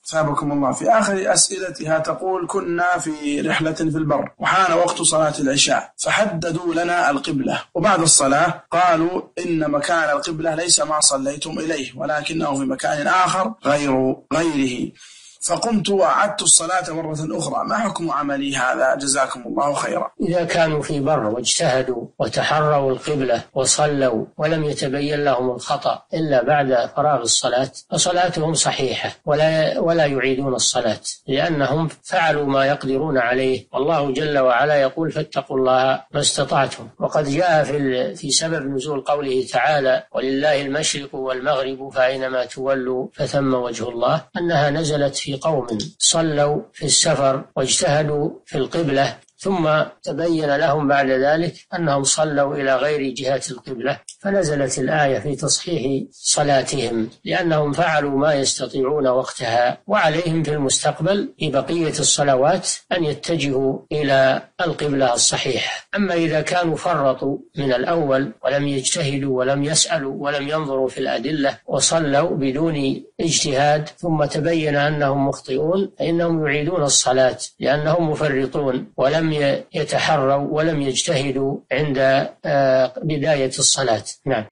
ثابكم الله. في آخر أسئلتها تقول: كنا في رحلة في البر وحان وقت صلاة العشاء فحددوا لنا القبلة، وبعد الصلاة قالوا إن مكان القبلة ليس ما صليتم إليه ولكنه في مكان آخر غيره، فقمت وأعدت الصلاة مرة أخرى، ما حكم عملي هذا؟ جزاكم الله خيرا. إذا كانوا في بر واجتهدوا وتحروا القبلة وصلوا ولم يتبين لهم الخطأ إلا بعد فراغ الصلاة فصلاتهم صحيحة ولا يعيدون الصلاة، لأنهم فعلوا ما يقدرون عليه، والله جل وعلا يقول: فاتقوا الله ما استطعتم. وقد جاء في سبب نزول قوله تعالى: ولله المشرق والمغرب فأينما تولوا فثم وجه الله، أنها نزلت في قوم صلوا في السفر واجتهدوا في القبلة ثم تبين لهم بعد ذلك أنهم صلوا إلى غير جهة القبلة، فنزلت الآية في تصحيح صلاتهم لأنهم فعلوا ما يستطيعون وقتها، وعليهم في المستقبل في بقية الصلوات أن يتجهوا إلى القبلة الصحيحة. أما إذا كانوا فرطوا من الأول ولم يجتهدوا ولم يسألوا ولم ينظروا في الأدلة وصلوا بدون اجتهاد ثم تبين أنهم مخطئون فإنهم يعيدون الصلاة لأنهم مفرطون ولم يتحروا ولم يجتهدوا عند بداية الصلاة. نعم.